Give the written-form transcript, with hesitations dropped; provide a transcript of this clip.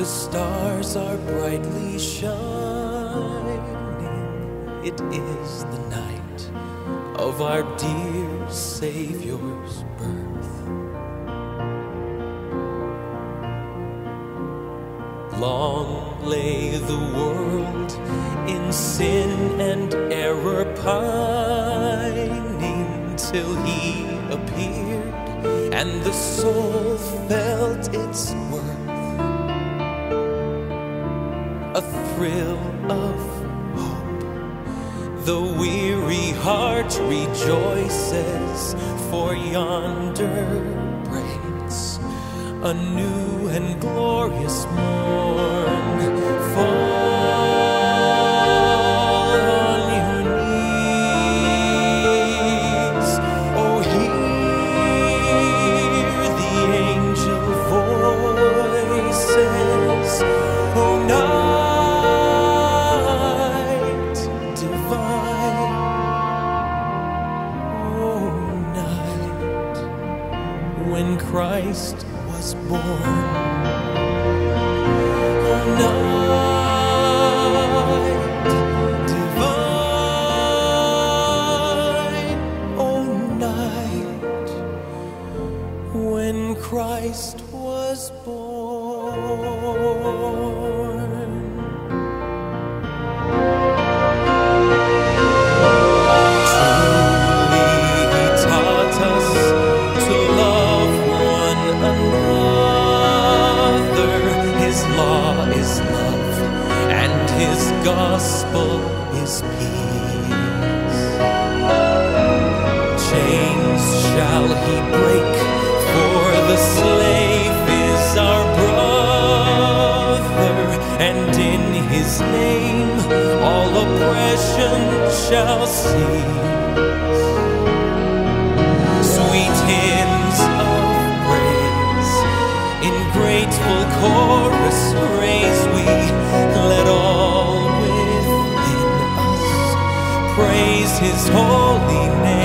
The stars are brightly shining. It is the night of our dear Savior's birth. Long lay the world in sin and error pining, till He appeared and the soul felt its worth. A thrill of hope, the weary heart rejoices, for yonder breaks a new and glorious morn. Fall on your knees, oh, hear the angel voices, oh, night divine, oh, night when Christ was born. Oh, night divine, oh, night when Christ was born. Truly He taught us to love one another. His law is love, and His gospel is peace. Chains shall He break, for the slave is our brother, and in His name all oppression shall cease. Sweet hymns of praise in grateful chorus raise we, let all within us praise His holy name.